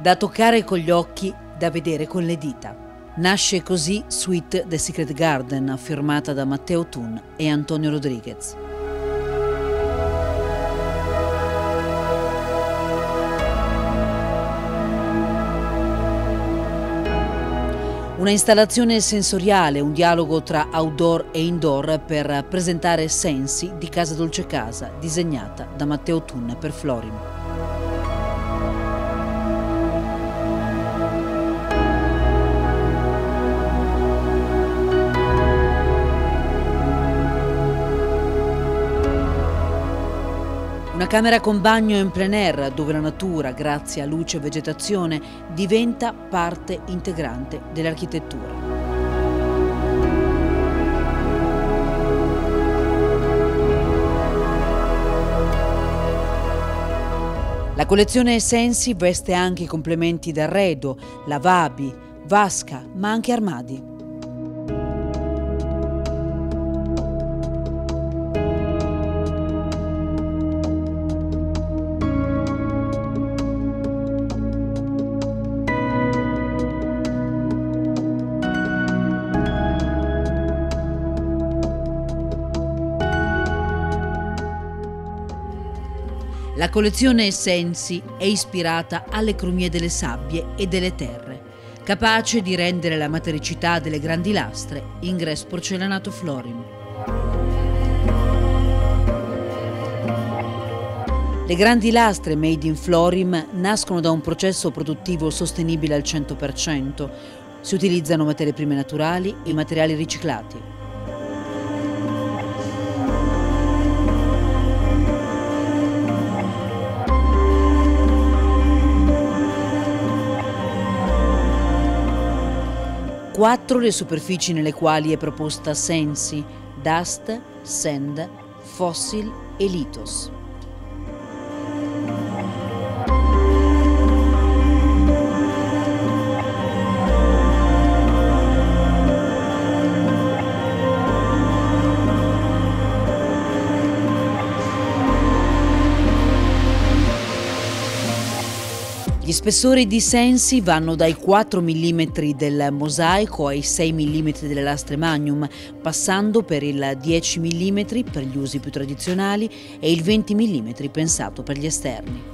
Da toccare con gli occhi, da vedere con le dita. Nasce così Sweet The Secret Garden, firmata da Matteo Thun e Antonio Rodriguez. Una installazione sensoriale, un dialogo tra outdoor e indoor per presentare Sensi di Casa Dolce Casa, disegnata da Matteo Thun per Florim. Una camera con bagno in plein air, dove la natura, grazie a luce e vegetazione, diventa parte integrante dell'architettura. La collezione Sensi veste anche i complementi d'arredo, lavabili, vasca, ma anche armadi. La collezione Sensi è ispirata alle cromie delle sabbie e delle terre, capace di rendere la matericità delle grandi lastre ingresso porcellanato Florim. Le grandi lastre made in Florim nascono da un processo produttivo sostenibile al 100%. Si utilizzano materie prime naturali e materiali riciclati. Quattro le superfici nelle quali è proposta Sensi: Dust, Sand, Fossil e Lithos. Gli spessori di Sensi vanno dai 4 mm del mosaico ai 6 mm delle lastre Magnum, passando per il 10 mm per gli usi più tradizionali e il 20 mm pensato per gli esterni.